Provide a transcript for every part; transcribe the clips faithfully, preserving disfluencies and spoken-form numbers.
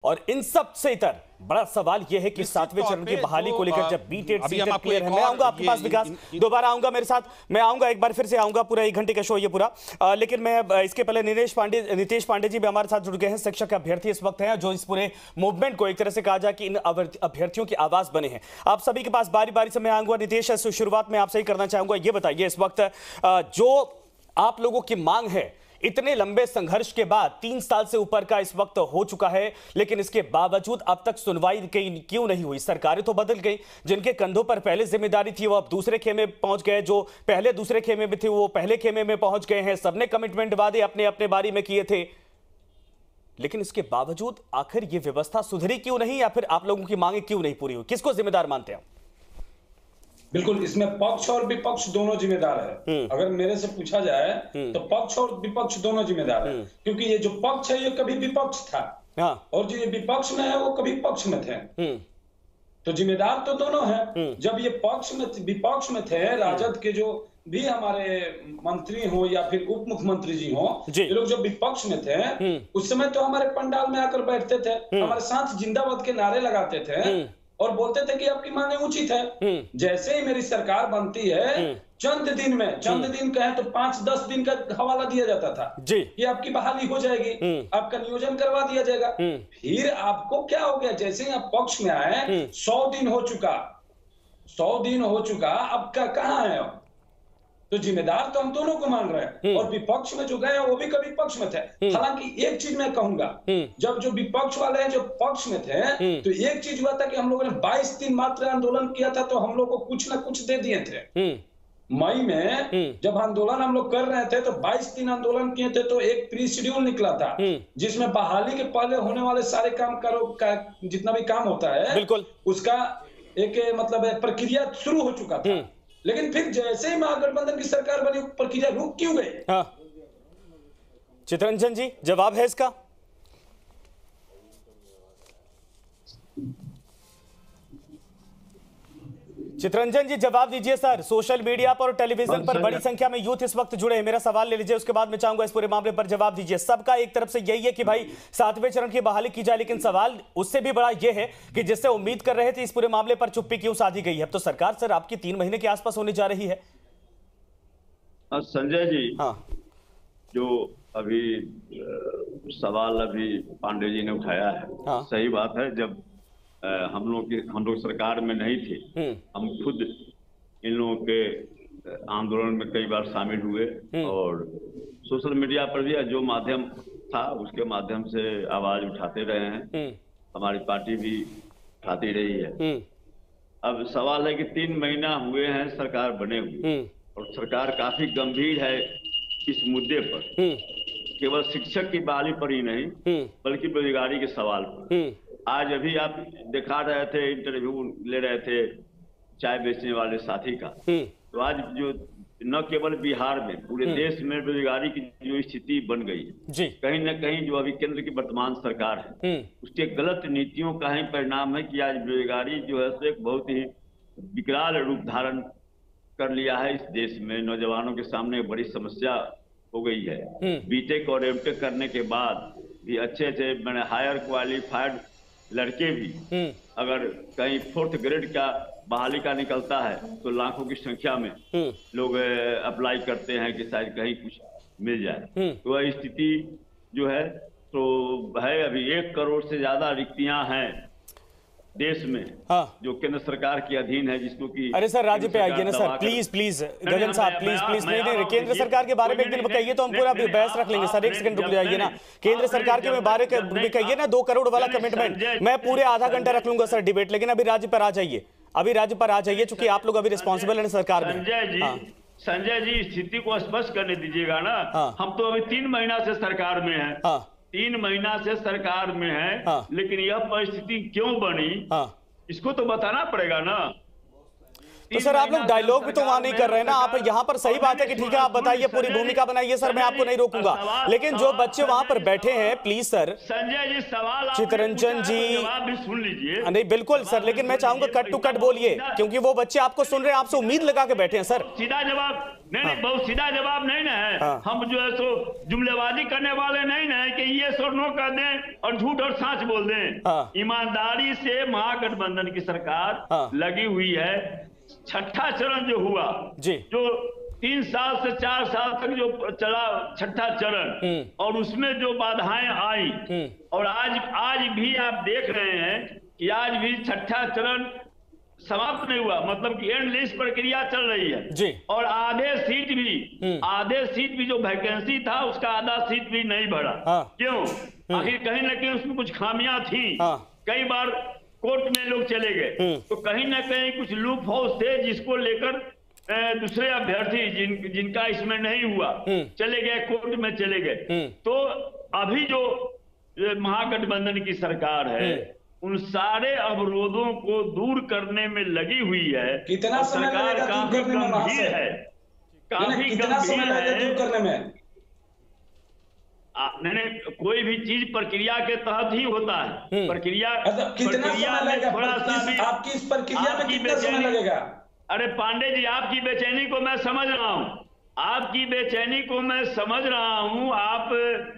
और इन सब से इतर बड़ा सवाल यह है कि सातवें चरण की बहाली को लेकर जब बी टेट सीटें क्लियर है, मैं आऊंगा आपके पास विकास, दोबारा आऊंगा मेरे साथ, मैं आऊंगा एक बार फिर से आऊंगा, पूरा एक घंटे का शो ये पूरा। आ, लेकिन मैं इसके पहले नीलेश पांडे नितेश पांडे जी भी हमारे साथ जुड़ गए हैं, शिक्षक अभ्यर्थी इस वक्त हैं जो इस पूरे मूवमेंट को एक तरह से कहा जाए कि इन अभ्यर्थियों की आवाज बने हैं। आप सभी के पास बारी बारी से मैं आऊंगा। नितेश, शुरुआत में आपसे ही करना चाहूंगा, ये बताइए इस वक्त जो आप लोगों की मांग है, इतने लंबे संघर्ष के बाद तीन साल से ऊपर का इस वक्त हो चुका है, लेकिन इसके बावजूद अब तक सुनवाई क्यों नहीं हुई? सरकारें तो बदल गई, जिनके कंधों पर पहले जिम्मेदारी थी वो अब दूसरे खेमे पहुंच गए, जो पहले दूसरे खेमे में थे वो पहले खेमे में पहुंच गए हैं। सबने कमिटमेंट वादे अपने अपने बारी में किए थे, लेकिन इसके बावजूद आखिर ये व्यवस्था सुधरी क्यों नहीं, या फिर आप लोगों की मांगे क्यों नहीं पूरी हुई? किसको जिम्मेदार मानते हैं? बिल्कुल, इसमें पक्ष और विपक्ष दोनों जिम्मेदार है। अगर मेरे से पूछा जाए तो पक्ष और विपक्ष दोनों जिम्मेदार है, क्योंकि ये जो पक्ष है ये कभी विपक्ष था, और जो ये विपक्ष में है वो कभी पक्ष में थे, तो जिम्मेदार तो दोनों है। जब ये पक्ष में विपक्ष में थे, राजद के जो भी हमारे मंत्री हो या फिर उप मुख्यमंत्री जी हो, ये लोग जब विपक्ष में थे उस समय तो हमारे पंडाल में आकर बैठते थे, हमारे साथ जिंदाबाद के नारे लगाते थे और बोलते थे कि आपकी मांगे उचित है। जैसे ही मेरी सरकार बनती है, चंद दिन में, चंद दिन कहें तो पांच दस दिन का हवाला दिया जाता था जी कि आपकी बहाली हो जाएगी, आपका नियोजन करवा दिया जाएगा। फिर आपको क्या हो गया, जैसे ही आप पक्ष में आए, सौ दिन हो चुका, सौ दिन हो चुका, अब क्या कहाँ है? तो जिम्मेदार तो हम दोनों को मान रहे हैं, और विपक्ष में जो गए हैं वो भी कभी पक्ष में थे। हालांकि एक चीज मैं कहूंगा, जब जो विपक्ष वाले हैं जो पक्ष में थे, तो एक चीज हुआ था कि हम लोगों ने बाईस दिन मात्र आंदोलन किया था, तो हम लोग को कुछ ना कुछ दे दिए थे। मई में जब आंदोलन हम लोग कर रहे थे तो बाईस दिन आंदोलन किए थे, तो एक प्री शेड्यूल निकला था जिसमें बहाली के पहले होने वाले सारे काम करो का जितना भी काम होता है बिल्कुल उसका एक मतलब प्रक्रिया शुरू हो चुका था। लेकिन फिर जैसे ही महागठबंधन की सरकार बनी, प्रक्रिया रुक क्यों गई? हाँ। चितरंजन जी, जवाब है इसका? चितरंजन जी जवाब दीजिए सर। सोशल मीडिया पर और टेलीविजन पर बड़ी संख्या में यूथ इस वक्त जुड़े हैं, मेरा सवाल ले लीजिए, उसके बाद मैं चाहूंगा इस पूरे मामले पर जवाब दीजिए। सबका एक तरफ से यही है कि भाई सातवें चरण की बहाली की जाए, लेकिन सवाल उससे भी बड़ा यह है कि जिससे उम्मीद कर रहे थे इस पूरे मामले पर चुप्पी क्यों साधी गई है? अब तो सरकार सर आपकी तीन महीने के आसपास होने जा रही है। संजय जी, हाँ, जो अभी सवाल अभी पांडे जी ने उठाया है, हाँ, सही बात है। जब आ, हम लोग हम लोग सरकार में नहीं थे, हम खुद इन लोगों के आंदोलन में कई बार शामिल हुए, और सोशल मीडिया पर भी जो माध्यम था उसके माध्यम से आवाज उठाते रहे हैं, हमारी पार्टी भी उठाती रही है। अब सवाल है कि तीन महीना हुए हैं सरकार बने हुए, और सरकार काफी गंभीर है इस मुद्दे पर, केवल शिक्षक की बहाली पर ही नहीं बल्कि बेरोजगारी के सवाल पर। आज अभी आप दिखा रहे थे, इंटरव्यू ले रहे थे चाय बेचने वाले साथी का, तो आज जो न केवल बिहार में पूरे देश में बेरोजगारी की जो स्थिति बन गई है, कहीं न कहीं जो अभी केंद्र की वर्तमान सरकार है उसके गलत नीतियों का ही परिणाम है कि आज बेरोजगारी जो है एक बहुत ही विकराल रूप धारण कर लिया है। इस देश में नौजवानों के सामने बड़ी समस्या हो गई है। बीटेक और एमटेक करने के बाद भी अच्छे अच्छे मैंने हायर क्वालिफाइड लड़के भी अगर कहीं फोर्थ ग्रेड का बहाली का निकलता है तो लाखों की संख्या में लोग अप्लाई करते हैं कि शायद कहीं कुछ मिल जाए। तो वह स्थिति जो है तो है, अभी एक करोड़ से ज्यादा रिक्तियां हैं देश में, हाँ, जो केंद्र सरकार के अधीन है, जिसको कि अरे सर राज्य पे आइए ना सर, प्लीज प्लीज गगन साहब, प्लीज प्लीज नहीं नहीं केंद्र सरकार के बारे में एक दिन कहिए तो हम पूरा बहस रख लेंगे सर। एक सेकंड रुक जाइए ना, केंद्र सरकार के बारे में कहिए ना, दो करोड़ वाला कमिटमेंट मैं पूरे आधा घंटा रख लूंगा सर डिबेट, लेकिन अभी राज्य पर आ जाइए, अभी राज्य पर आ जाइए, चूंकि आप लोग अभी रिस्पॉन्सिबल है सरकार में। संजय जी, संजय जी स्थिति को स्पष्ट करने दीजिएगा ना। हम तो अभी तीन महीना से सरकार में है, तीन महीना से सरकार में है, लेकिन यह परिस्थिति क्यों बनी इसको तो बताना पड़ेगा ना। तो सर आप लोग डायलॉग भी तो वहां नहीं कर रहे हैं ना, आप यहाँ पर सही बात है कि ठीक है आप बताइए, पूरी भूमिका बनाइए सर, मैं आपको नहीं रोकूंगा, लेकिन जो बच्चे वहां पर बैठे हैं प्लीज सर। संजय जी सवाल चितरंजन जी जवाब भी सुन लीजिए। नहीं बिल्कुल सर, लेकिन मैं चाहूंगा कट टू कट बोलिए, क्योंकि वो बच्चे आपको सुन रहे हैं, आपसे उम्मीद लगा के बैठे हैं सर। सीधा जवाब नहीं नहीं बहुत सीधा जवाब नहीं ना है। हाँ। हम जो है सो जुमलेबाजी करने वाले नहीं ना है कि ये सो नो कर दें और झूठ और सच बोल दें। हाँ। ईमानदारी से महागठबंधन की सरकार हाँ। लगी हुई है। छठा चरण जो हुआ जी, जो तीन साल से चार साल तक जो चला छठा चरण, और उसमें जो बाधाएं आई, और आज आज भी आप देख रहे हैं कि आज भी छठा चरण समाप्त नहीं हुआ, मतलब कि एंड लिस्ट प्रक्रिया चल रही है जी। और आधे सीट भी आधे सीट भी जो वैकेंसी था उसका आधा सीट भी नहीं भरा। हाँ। क्यों? आखिर कहीं ना कहीं उसमें कुछ खामियां थी। हाँ। कई बार कोर्ट में लोग चले गए, तो कहीं ना कहीं कुछ लूप होल्स थे जिसको लेकर दूसरे अभ्यर्थी जिन जिनका इसमें नहीं हुआ चले गए, कोर्ट में चले गए। तो अभी जो महागठबंधन की सरकार है उन सारे अवरोधों को दूर करने में लगी हुई है। कितना समय सरकार लगेगा काफी दूर करने में वहां से? गंभीर है, काफी कितना समय गंभीर लगेगा दूर है। करने में? नहीं, कोई भी चीज प्रक्रिया के तहत ही होता है। प्रक्रिया कितना समय लगेगा? थोड़ा सा भी आपकी इस प्रक्रिया में कितना समय लगेगा? अरे पांडे जी, आपकी बेचैनी को मैं समझ रहा हूँ, आपकी बेचैनी को मैं समझ रहा हूँ। आप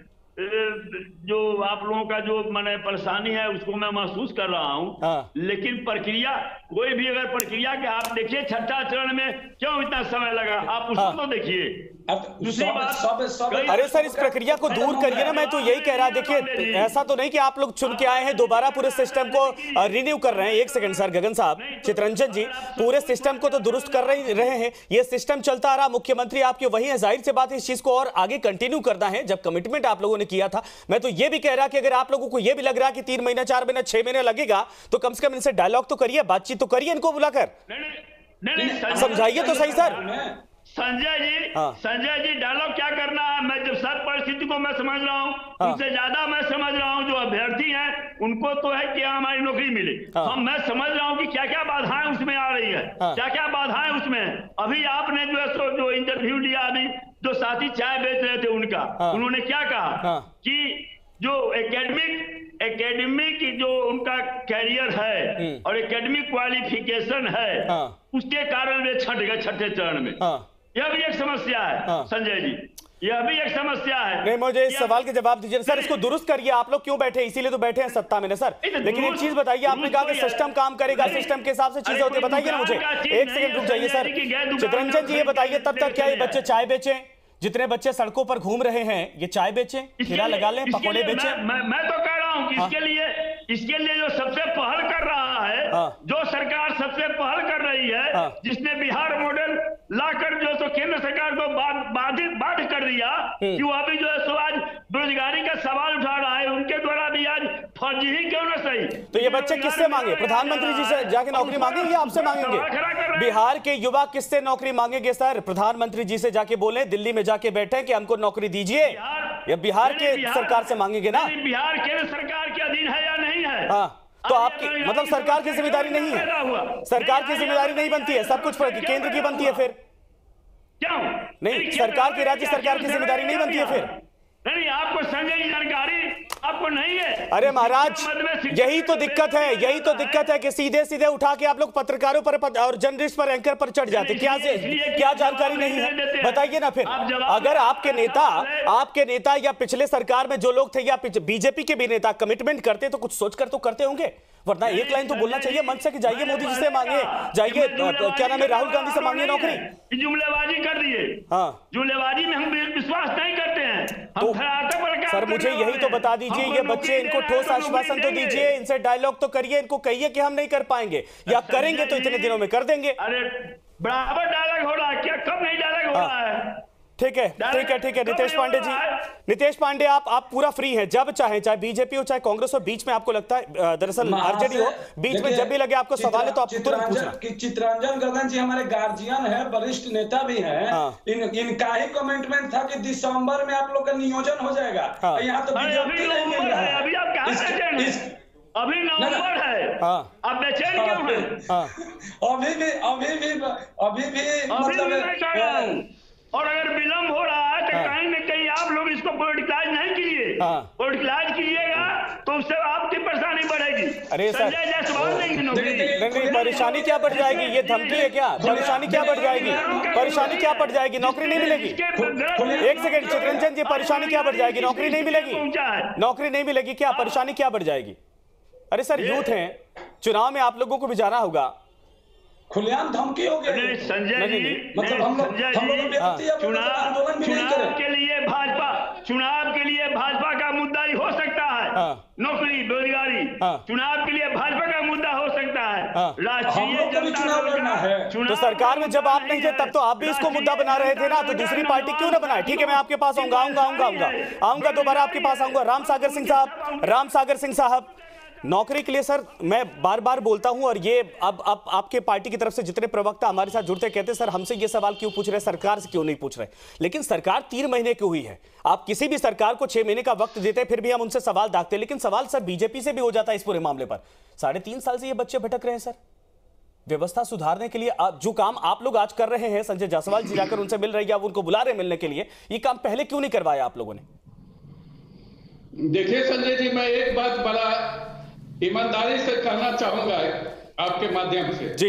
जो आप लोगों का जो मैंने परेशानी है उसको मैं महसूस कर रहा हूँ। हाँ। लेकिन प्रक्रिया कोई भी अगर प्रक्रिया के आप देखिए छठा चरण में क्यों इतना समय लगा, आप उसको हाँ। तो देखिए। दूसरी बात सब सब अरे सर इस प्रक्रिया को दूर करिए ना, मैं तो यही कह रहा। देखिए ऐसा तो नहीं कि आप लोग चुन के आए हैं, दोबारा पूरे सिस्टम को रिन्यू कर रहे हैं। एक सेकंड सर, गगन साहब, चितरंजन जी, पूरे सिस्टम को तो दुरुस्त कर रहे रहे हैं, ये सिस्टम चलता आ रहा। मुख्यमंत्री आपके वही है, जाहिर सी बात है इस चीज को और आगे कंटिन्यू करना है। जब कमिटमेंट आप लोगों ने किया था, मैं तो ये भी कह रहा कि अगर आप लोगों को ये भी लग रहा कि तीन महीना चार महीना छह महीने लगेगा, तो कम से कम इनसे डायलॉग तो करिए, बातचीत तो करिए इनको बुलाकर, समझाइए तो सही सर। संजय जी, हाँ। संजय जी डायलॉग क्या करना है? मैं जब सब परिस्थिति को मैं समझ रहा हूँ, हाँ। उनसे ज्यादा मैं समझ रहा हूँ जो अभ्यर्थी हैं उनको तो है कि हमारी नौकरी मिले। हाँ। हम मैं समझ रहा हूँ कि क्या क्या बाधाएं उसमें आ रही है, हाँ। क्या क्या बाधाएं उसमें है। अभी आपने जो है सो जो इंटरव्यू लिया, अभी जो साथी चाय बेच रहे थे उनका, हाँ। उन्होंने क्या कहा, हाँ। कि जो एकेडमिक एकेडमिक जो उनका कैरियर है और एकेडमिक क्वालिफिकेशन है, हाँ। उसके कारण वे छट गए छठे चरण में। हाँ। यह भी एक समस्या है, हाँ। संजय जी, यह भी एक समस्या है। नहीं, मुझे इस सवाल के जवाब दीजिए सर, इसको दुरुस्त करिए। आप लोग क्यों बैठे, इसीलिए तो बैठे हैं सत्ता में ना सर। लेकिन एक चीज बताइए, आपने कहा कि सिस्टम काम करेगा, सिस्टम के हिसाब से चीजें होती है, बताइए ना मुझे। एक सेकंड रुक जाइए सर। चितरंजन जी ये बताइए, तब तक क्या ये बच्चे चाय बेचें? जितने बच्चे सड़कों पर घूम रहे हैं, ये चाय बेचें, खीरा लगा लें, पकौड़े बेचें? मैं, मैं तो कह रहा हूं कि इसके लिए इसके लिए जो सबसे पहल कर रहा है, हाँ। जो सरकार सबसे पहल कर रही है, हाँ। जिसने बिहार मॉडल लाकर जो तो केंद्र सरकार को बाधित बाध्य कर दिया कि वो अभी जो है सो आज बेरोजगारी का सवाल उठा रहा है, उनके द्वारा भी आज फर्जी ही क्यों ना सही। तो ये बच्चे किससे मांगे? प्रधानमंत्री जी से जाके नौकरी मांगेंगे या आपसे मांगेंगे? बिहार के युवा किससे नौकरी मांगेंगे सर? प्रधानमंत्री जी से जाके बोले, दिल्ली में जाके बैठे कि हमको नौकरी दीजिए, या बिहार के सरकार से मांगेंगे ना? बिहार केंद्र सरकार के अधीन है या नहीं है? हाँ, तो आपकी मतलब सरकार की जिम्मेदारी नहीं है, सरकार की जिम्मेदारी नहीं बनती है, सब कुछ केंद्र की बनती है। फिर क्यों नहीं, सरकार की, राज्य सरकार की जिम्मेदारी नहीं बनती है फिर? नहीं, आपको संजय जी जानकारी आपको नहीं है। अरे महाराज, यही तो दिक्कत है, यही तो दिक्कत है कि सीधे सीधे उठा के आप लोग पत्रकारों पर और जर्नलिस्ट पर, एंकर पर चढ़ जाते। क्या से क्या जानकारी नहीं है, बताइए ना फिर। अगर आपके नेता आपके नेता या पिछले सरकार में जो लोग थे या बीजेपी के भी नेता कमिटमेंट करते तो कुछ सोचकर तो करते होंगे, वरना एक लाइन तो बोलना चाहिए मंच से कि जाइए मोदी जी से मांगे, जाइए क्या नाम है राहुल गांधी से मांगिए नौकरी। जुमलेबाजी कर दिए। हाँ, जुमलेबाजी में हम विश्वास नहीं करते हैं। तो सर मुझे यही तो बता दीजिए, ये बच्चे, इनको ठोस आश्वासन तो दीजिए, इनसे डायलॉग तो करिए, इनको कहिए कि हम नहीं कर पाएंगे, या करेंगे तो इतने दिनों में कर देंगे। अरे बराबर डायलॉग हो रहा है क्या? कब नहीं डायलॉग हो रहा है? ठीक है, ठीक है, ठीक है। नितेश पांडे जी, नितेश पांडे आप आप पूरा फ्री हैं, जब चाहे, चाहे बीजेपी हो चाहे कांग्रेस हो, बीच में आपको लगता है दरअसल आरजेडी हो, बीच में जब भी लगे आपको सवाल है तो आप तुरंत पूछना। चितरंजन गगन जी हमारे गार्जियन है, वरिष्ठ नेता भी हैं। हाँ। इन इनका ही कमिटमेंट था कि दिसंबर में आप लोग का नियोजन हो जाएगा। यहाँ तो बीजेपी नहीं मिल रहा है। अभी नवंबर है, हाँ। आप बेचैन क्यों हैं? हाँ। अभी भी अभी भी अभी भी अभी भी मैं कह रहा हूँ, और अगर विलम्ब हो रहा है तो हाँ। कहीं न कहीं आप लोग इसको पॉलिटिकाइज नहीं कीजिए। हाँ। पॉलिटिकाइज कीजिएगा तो उससे आपकी परेशानी बढ़ेगी। अरे सर, संजय जायसवाल देंगे नौकरी। नहीं नहीं, परेशानी क्या बढ़ जाएगी? ये धमकी है क्या? परेशानी क्या बढ़ जाएगी? परेशानी क्या बढ़ जाएगी? नौकरी नहीं मिलेगी। एक सेकंड चितरंजन जी, परेशानी क्या बढ़ जाएगी? नौकरी नहीं मिलेगी, नौकरी नहीं मिलेगी क्या? परेशानी क्या बढ़ जाएगी? अरे सर, यूथ हैं, चुनाव में आप लोगों को भी जाना होगा। खुलेआम धमकी हो गई संजय जी, मतलब हम लोग हम लोग चुनाव चुनाव के लिए भाजपा चुनाव के लिए भाजपा का मुद्दा ही हो सकता है। नौकरी बेरोजगारी चुनाव के लिए भाजपा का मुद्दा हो सकता है। राष्ट्रीय जनता है तो सरकार में जब आप नहीं थे तब तो आप भी इसको मुद्दा बना रहे थे ना, तो दूसरी पार्टी क्यों ना बनाए? ठीक है, मैं आपके पास आऊंगा आऊंगा आऊंगा आऊंगा आऊंगा दोबारा आपके पास आऊंगा। राम सागर सिंह साहब, राम सागर सिंह साहब, नौकरी के लिए सर मैं बार बार बोलता हूं, और ये अब अब आपके पार्टी की तरफ से जितने प्रवक्ता हमारे साथ जुड़ते कहते सर हमसे ये सवाल क्यों पूछ रहे, सरकार से क्यों नहीं पूछ रहे? लेकिन सरकार तीन महीने की हुई है, आप किसी भी सरकार को छह महीने का वक्त देते फिर भी हम उनसे सवाल दागते, लेकिन सवाल सर बीजेपी से भी हो जाता है इस पूरे मामले पर। साढ़े तीन साल से ये बच्चे भटक रहे हैं सर। व्यवस्था सुधारने के लिए आप जो काम आप लोग आज कर रहे हैं, संजय जायसवाल जी जाकर उनसे मिल रही है, आप उनको बुला रहे मिलने के लिए, ये काम पहले क्यों नहीं करवाया आप लोगों ने? देखिए संजय जी, मैं एक बात बड़ा ईमानदारी से कहना चाहूंगा आपके माध्यम से। जी,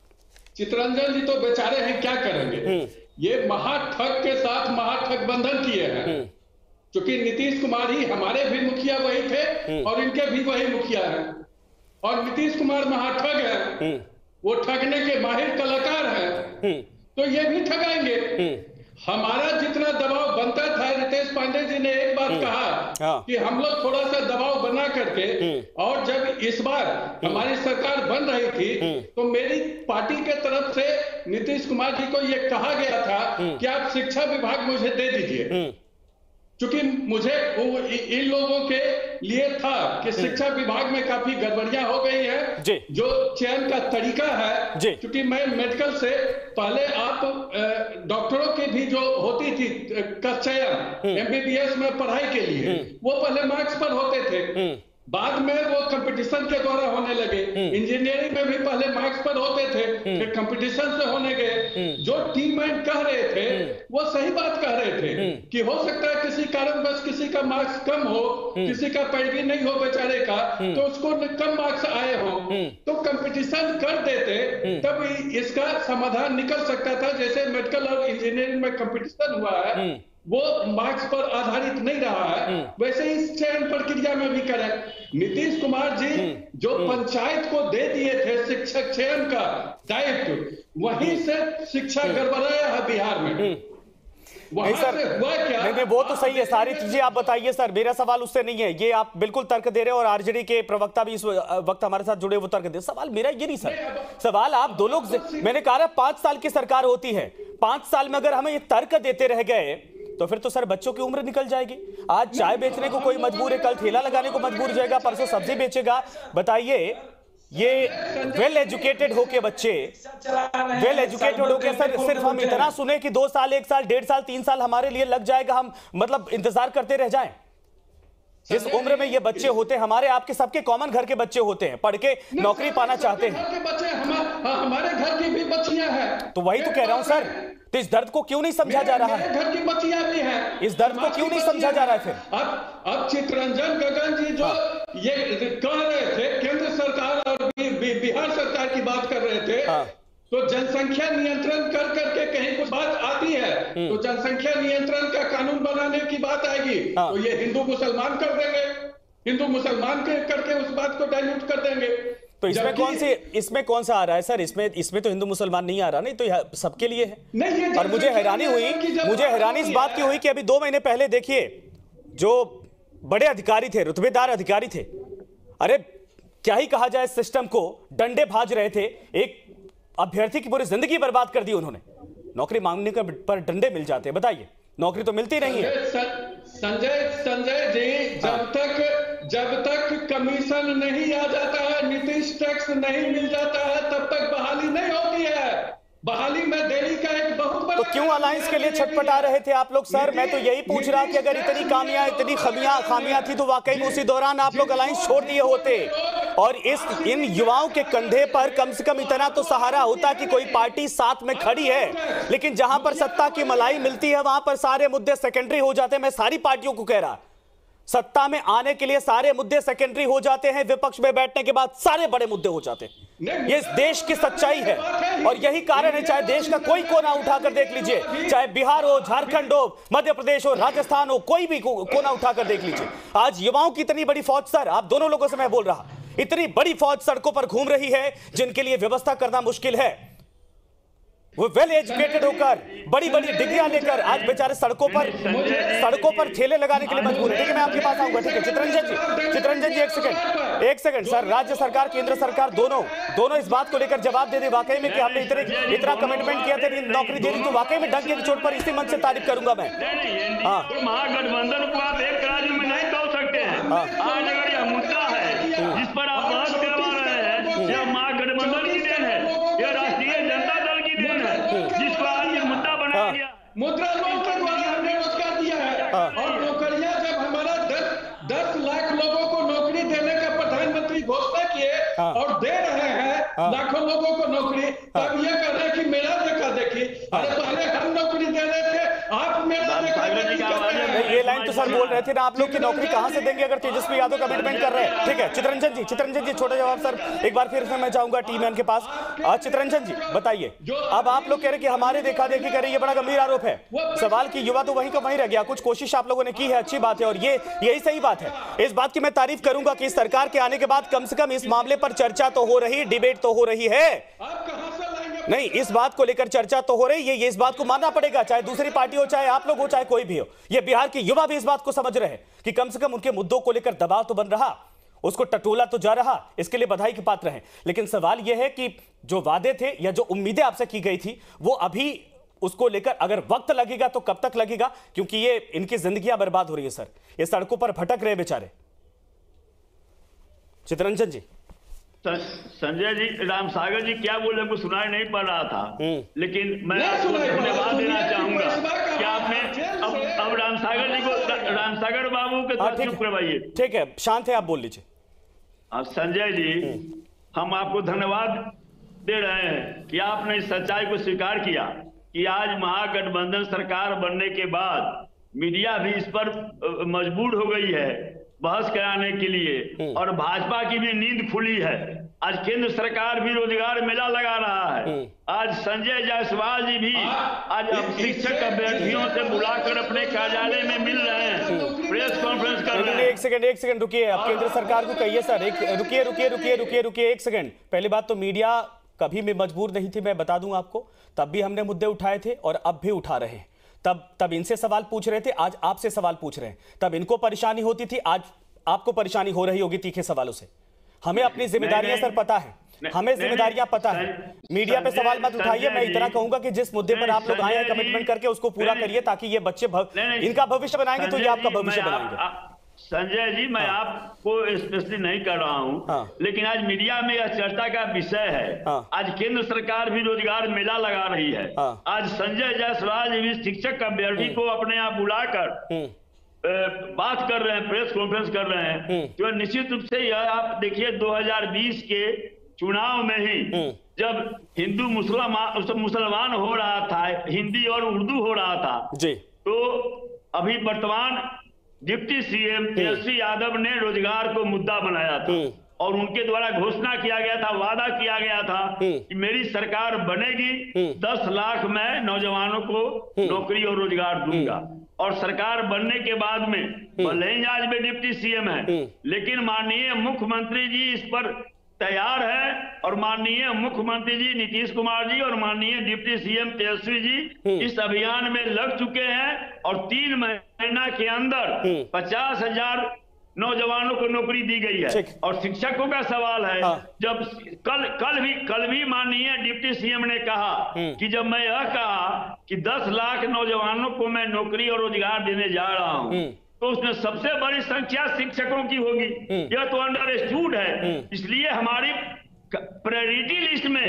चितरंजन जी तो बेचारे हैं, क्या करेंगे? ये महाठग के साथ महाठगबंधन किए हैं, क्योंकि नीतीश कुमार ही हमारे भी मुखिया वही थे और इनके भी वही मुखिया हैं, और नीतीश कुमार महाठग है, वो ठगने के माहिर कलाकार हैं, तो ये भी ठगाएंगे। हमारा जितना दबाव बनता था, रितेश पांडे जी ने एक बात कहा कि हम लोग थोड़ा सा दबाव बना करके, और जब इस बार हमारी सरकार बन रही थी तो मेरी पार्टी के तरफ से नीतीश कुमार जी को यह कहा गया था कि आप शिक्षा विभाग मुझे दे दीजिए, क्योंकि मुझे इन लोगों के लिए था कि शिक्षा विभाग में काफी गड़बड़ियां हो गई है, जो चयन का तरीका है। क्योंकि मैं मेडिकल से पहले आप डॉक्टरों की भी जो होती थी का चयन एमबीबीएस में पढ़ाई के लिए, वो पहले मार्क्स पर होते थे, बाद में वो कंपटीशन के द्वारा होने लगे। इंजीनियरिंग में भी पहले मार्क्स पर होते थे, फिर कंपटीशन से होने गए। जो टीम मैन कह रहे थे वो सही बात कह रहे थे कि हो सकता है किसी कारणवश किसी का मार्क्स कम हो, किसी का पैरवी नहीं हो बेचारे का, तो उसको कम मार्क्स आए हो, तो कंपटीशन कर देते, तब इसका समाधान निकल सकता था। जैसे मेडिकल और इंजीनियरिंग में कंपटीशन हुआ है, वो मार्क्स पर आधारित नहीं रहा है, वैसे ही चयन प्रक्रिया में भी करें। नीतीश कुमार जी जो पंचायत को दे दिए थे शिक्षक चयन का दायित्व, वहीं से शिक्षा गड़बड़ाया है बिहार में। नहीं सर, हुआ क्या? नहीं, नहीं वो तो सही है, सारी चीजें आप बताइए सर, मेरा सवाल उससे नहीं है, ये आप बिल्कुल तर्क दे रहे हैं और आरजेडी के प्रवक्ता भी इस वक्त हमारे साथ जुड़े वो तर्क दे। सवाल मेरा ये नहीं सर, सवाल आप दो लोग, मैंने कहा पांच साल की सरकार होती है, पांच साल में अगर हमें ये तर्क देते रह गए तो फिर तो सर बच्चों की उम्र निकल जाएगी। आज चाय बेचने को कोई मजबूर है, कल ठेला लगाने को मजबूर हो जाएगा, परसों सब्जी बेचेगा। बताइए, ये वेल एजुकेटेड होके बच्चे, वेल एजुकेटेड होके सर सिर्फ हम इतना सुने कि दो साल एक साल डेढ़ साल तीन साल हमारे लिए लग जाएगा, हम मतलब इंतजार करते रह जाएं। जिस उम्र में ये बच्चे होते हैं, हमारे आपके सबके कॉमन घर के बच्चे होते हैं, पढ़ के नौकरी पाना चाहते हैं, हमारे घर की भी बच्चियां हैं। तो वही तो कह रहा हूं सर, तो इस दर्द को क्यों नहीं समझा जा रहा है? घर की बच्चियां भी हैं, इस दर्द को क्यों नहीं समझा जा रहा है? फिर अब अब चितरंजन गगन जी जो ये कह रहे थे, केंद्र सरकार और बिहार सरकार की बात कर रहे थे, तो जनसंख्या नियंत्रण कर करके कहीं कुछ बात आती है तो जनसंख्या नियंत्रण का कानून बनाने की बात आएगी, तो ये हिंदू मुसलमान कर देंगे, हिंदू मुसलमान के करके उस बात को डाइल्यूट कर देंगे। तो इसमें कौन से इसमें कौन सा आ रहा है सर? इसमें इसमें तो हिंदू मुसलमान नहीं आ रहा, नहीं तो सबके लिए है। नहीं, और मुझे हैरानी हुई मुझे हैरानी इस बात की हुई कि अभी दो महीने पहले देखिए, जो बड़े अधिकारी थे, रुतबेदार अधिकारी थे, अरे क्या ही कहा जाए, सिस्टम को डंडे भाज रहे थे, एक अभ्यर्थी की पूरी जिंदगी बर्बाद कर दी उन्होंने। नौकरी मांगने का पर डंडे मिल जाते हैं, बताइए, नौकरी तो मिलती नहीं है। संजय संजय जी, जब तक जब तक कमीशन नहीं आ जाता है, नीतीश टैक्स नहीं मिल जाता है, तब तक बहाली नहीं होती है। बहाली में देरी का एक बहुत बड़ा, तो क्यों अलायंस के लिए छटपटा रहे थे आप लोग सर? मैं तो यही पूछ रहा कि अगर इतनी कामियां इतनी खमियां खामियां थी तो वाकई में उसी दौरान आप लोग अलायंस छोड़ दिए होते। और इस इन युवाओं के कंधे पर कम से कम इतना तो सहारा होता कि कोई पार्टी साथ में खड़ी है। लेकिन जहां पर सत्ता की मलाई मिलती है वहां पर सारे मुद्दे सेकेंडरी हो जाते हैं। मैं सारी पार्टियों को कह रहा, सत्ता में आने के लिए सारे मुद्दे सेकेंडरी हो जाते हैं, विपक्ष में बैठने के बाद सारे बड़े मुद्दे हो जाते हैं। ये इस देश की सच्चाई है और यही कारण है, चाहे देश का कोई कोना उठाकर देख लीजिए, चाहे बिहार हो, झारखंड हो, मध्य प्रदेश हो, राजस्थान हो, कोई भी कोना उठाकर देख लीजिए, आज युवाओं की इतनी बड़ी फौज, सर आप दोनों लोगों से मैं बोल रहा, इतनी बड़ी फौज सड़कों पर घूम रही है जिनके लिए व्यवस्था करना मुश्किल है। वो वेल एजुकेटेड होकर बड़ी बड़ी डिग्रियां लेकर आज बेचारे सड़कों पर सड़कों पर ठेले लगाने के लिए मजबूर है। ठीक है, मैं आपके पास आऊंगा। ठीक है चितरंजन जी, चितरंजन जी एक सेकंड एक सेकंड सर, राज्य सरकार केंद्र सरकार दोनों दोनों इस बात को लेकर जवाब दे दे वाकई में कि हमने इतने इतना कमिटमेंट किया था, नौकरी दे दी, तो वाकई में डंके की चोट पर इसी मन से तारीफ करूंगा मैं। हाँ, महागठबंधन को आप एक राज्य में नहीं तोड़ सकते हैं। आज अगर यह मुद्दा है जिस पर आप बहस करवा रहे हैं, यह महागठबंधन की देन है, यह राष्ट्रीय जनता दल की देन है, जिसको आज ये मुद्दा बनाया गया। मुद्रा लोन के द्वारा हमने रोजगार दिया है और नौकरियां जब हमारा दस दस लाख लोगों को नौकरी देने का प्रधानमंत्री घोषणा किए और दे रहे हैं लाखों लोगों को नौकरी, तब ये कर रहे कि मेरा देखा देखी। अरे पहले हम नौकरी दे रहे थे, आप मेरा देखा देखी कर रहे हैं। ये लाइन तो सर बोल रहे थे ना, आप लोग की नौकरी कहां से देंगे अगर तेजस्वी यादव कमिटमेंट कर रहे हैं। ठीक है चितरंजन जी, चितरंजन जी छोटा जवाब सर एक बार फिर से मैं जाऊंगा टीम मैन के पास। चितरंजन जी बताइए, अब आप लोग कह रहे कि हमारे देखा देखी कर रही है, बड़ा गंभीर आरोप है। सवाल की युवा तो वहीं का वहीं रह गया, कुछ कोशिश आप लोगों ने की है, अच्छी बात है और ये यही सही बात है। इस बात की मैं तारीफ करूंगा कि इस सरकार के आने के बाद कम से कम इस मामले पर चर्चा तो हो रही, डिबेट तो हो रही है। नहीं, इस बात को लेकर चर्चा तो हो रही है, ये इस बात को मानना पड़ेगा, चाहे दूसरी पार्टी हो, चाहे आप लोग हो, चाहे कोई भी हो। ये बिहार के युवा भी इस बात को समझ रहे हैं कि कम से कम उनके मुद्दों को लेकर दबाव तो बन रहा, उसको टटोला तो जा रहा, इसके लिए बधाई के पात्र हैं। लेकिन सवाल यह है कि जो वादे थे या जो उम्मीदें आपसे की गई थी, वो अभी उसको लेकर अगर वक्त लगेगा तो कब तक लगेगा, क्योंकि ये इनकी जिंदगियां बर्बाद हो रही है सर, ये सड़कों पर भटक रहे बेचारे। चितरंजन जी। संजय जी, राम सागर जी क्या बोले हमको सुनाई नहीं पड़ रहा था, लेकिन मैं आपको धन्यवाद देना चाहूंगा कि आपने अब अब राम सागर जी को, राम सागर बाबू के साथ चुप करवाइए। ठीक है, शांत है, आप बोल लीजिए। अब संजय जी, हम आपको धन्यवाद दे रहे हैं कि आपने इस सच्चाई को स्वीकार किया कि आज महागठबंधन सरकार बनने के बाद मीडिया भी इस पर मजबूर हो गई है बहस कराने के लिए, और भाजपा की भी नींद खुली है। आज केंद्र सरकार भी रोजगार मेला लगा रहा है। आज संजय जायसवाल जी भी आज शिक्षक अभ्यर्थियों से बुलाकर अपने कार्यालय में मिल रहे हैं, प्रेस कॉन्फ्रेंस कर रहे हैं। एक सेकंड एक सेकंड रुकिए, आप केंद्र सरकार को कहिए सर, एक रुकिए रुकिए रुकिए रुकिए रुकिए एक सेकंड। पहली बात तो मीडिया कभी भी मजबूर नहीं थी, मैं बता दूं आपको, तब भी हमने मुद्दे उठाए थे और अब भी उठा रहे हैं। तब तब इनसे सवाल पूछ रहे थे, आज आपसे सवाल पूछ रहे हैं। तब इनको परेशानी होती थी, आज आपको परेशानी हो रही होगी तीखे सवालों से। हमें अपनी जिम्मेदारियां सर पता है, हमें जिम्मेदारियां पता है। मीडिया पे सवाल मत उठाइए, मैं इतना कहूंगा कि जिस मुद्दे पर आप लोग आए हैं कमिटमेंट करके उसको पूरा करिए, ताकि ये बच्चे इनका भविष्य बनाएंगे तो ये आपका भविष्य बनाएंगे। संजय जी, मैं हाँ। आपको स्पेशली नहीं कर रहा हूं, हाँ। लेकिन आज मीडिया में यह चर्चा का विषय है। हाँ। आज केंद्र सरकार भी रोजगार मेला लगा रही है। हाँ। आज संजय जायसवाल जी भी शिक्षक अभ्यर्थी को अपने यहाँ बुलाकर बात कर रहे हैं, प्रेस कॉन्फ्रेंस कर रहे हैं, तो निश्चित रूप से यह आप देखिए दो हज़ार बीस के चुनाव में ही जब हिंदू मुसलमान मुसलमान हो रहा था, हिंदी और उर्दू हो रहा था जी, तो अभी वर्तमान डिप्टी सीएम तेजस्वी यादव ने रोजगार को मुद्दा बनाया था और उनके द्वारा घोषणा किया गया था, वादा किया गया था कि मेरी सरकार बनेगी, दस लाख मैं नौजवानों को नौकरी और रोजगार दूंगा। और सरकार बनने के बाद में भले ही आज में डिप्टी सीएम है, लेकिन माननीय मुख्यमंत्री जी इस पर तैयार है और माननीय मुख्यमंत्री जी नीतीश कुमार जी और माननीय डिप्टी सीएम तेजस्वी जी इस अभियान में लग चुके हैं और तीन महीना के अंदर पचास हजार नौजवानों को नौकरी दी गई है। और शिक्षकों का सवाल है, हाँ। जब कल कल भी कल भी माननीय डिप्टी सीएम ने कहा कि जब मैं यह कहा कि दस लाख नौजवानों को मैं नौकरी और रोजगार देने जा रहा हूं, तो उसमें सबसे बड़ी संख्या शिक्षकों की होगी। यह तो अंडरस्टूड है, इसलिए हमारी प्रायोरिटी लिस्ट में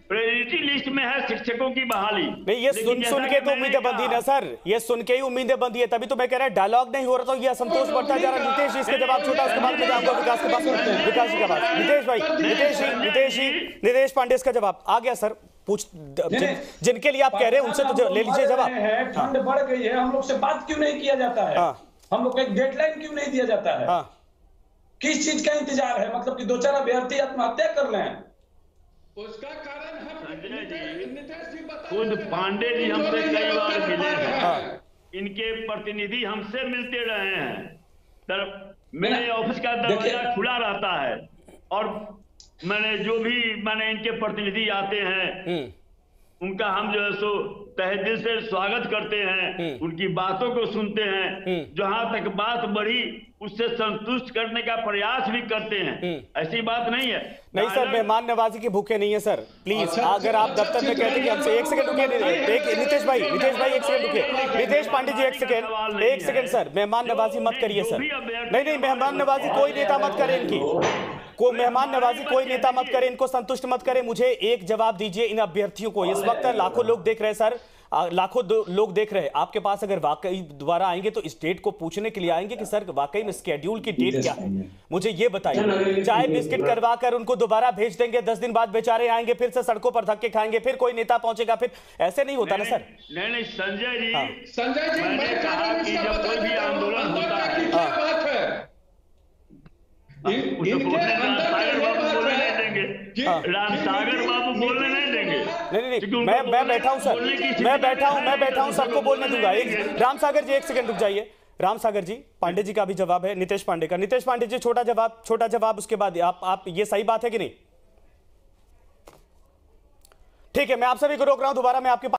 प्रायोरिटी लिस्ट में है शिक्षकों की बहाली। नहीं, ये सुन सुन के तो उम्मीदें बंधी ना सर, ये सुन के ही उम्मीदें बंधी है, तभी तो मैं कह रहा डायलॉग नहीं हो रहा, तो ये असंतोष बढ़ता जा रहा। नितेश जी इसका जवाब छोटा, उसके बाद में जाऊंगा विकास के पास, विकास जी के पास। नितेश भाई, नितेश जी, नितेश जी, नितेश पांडे इसका जवाब आ गया सर। पूछ जिन, जिनके लिए आप कह रहे हैं उनसे तो ले लीजिए जवाब। ठंड बढ़ गई है, हम लोग से बात क्यों नहीं किया जाता है? हम लोग को एक डेडलाइन क्यों नहीं दिया जाता है? किस चीज का इंतजार है? मतलब कि दो चार अभ्यर्थी आत्महत्या कर लें, उसका कारण हम खुद पांडे जी हमसे कई बार मिले हैं, इनके प्रतिनिधि हमसे मिलते रहे हैं, तर मेरे ऑफिस का दरवाजा खुला रहता है और मैंने जो भी मैंने इनके प्रतिनिधि आते हैं उनका हम जो है सो तहे दिल से स्वागत करते हैं, उनकी बातों को सुनते हैं, जहां तक बात बढ़ी उससे संतुष्ट करने का प्रयास भी करते हैं। ऐसी बात नहीं है। नहीं सर, मेहमान नवाजी के भूखे नहीं है सर, प्लीज। अगर आप दफ्तर में कहते हैं कि हमसे एक सेकंड रुकिए, एक नितेश भाई, नितेश भाई एक सेकंड रुकिए, नितेश पांडे जी एक सेकंड, एक सेकंड सर, मेहमान नवाजी मत करिए सर। नहीं नहीं, मेहमान नवाजी कोई नेता मत करे इनकी, कोई मेहमान नवाजी कोई नेता मत करे, इनको संतुष्ट मत करे। मुझे एक जवाब दीजिए इन अभ्यर्थियों को। इस वक्त लाखों लोग देख रहे हैं सर, लाखों लोग देख रहे हैं आपके पास। अगर वाकई दोबारा आएंगे तो इस डेट को पूछने के लिए आएंगे कि सर वाकई में स्केड्यूल की डेट क्या है, मुझे ये बताइए। चाय बिस्किट करवा कर उनको दोबारा भेज देंगे, दस दिन बाद बेचारे आएंगे, फिर से सड़कों पर धक्के खाएंगे, फिर कोई नेता पहुंचेगा, फिर ऐसे नहीं होता ना सर। नहीं नहीं संजय जी, हाँ। संजय जी, मैंने कहा कि जब कोई भी आंदोलन होता है, क्या बात है, रामसागर बाबू बोलने नहीं देंगे, रामसागर बाबू बोलने नहीं देंगे। नहीं नहीं, मैं मैं बैठा हूं सर, मैं बैठा हूं, मैं बैठा हूं, सबको बोलने दूंगा। एक रामसागर जी एक सेकंड रुक जाइए। रामसागर जी, पांडे जी का भी जवाब है, नितेश पांडे का। नितेश पांडे जी छोटा जवाब, छोटा जवाब, उसके बाद आप आप ये सही बात है कि नहीं? ठीक है, मैं आप सभी को रोक रहा हूं, दोबारा मैं आपके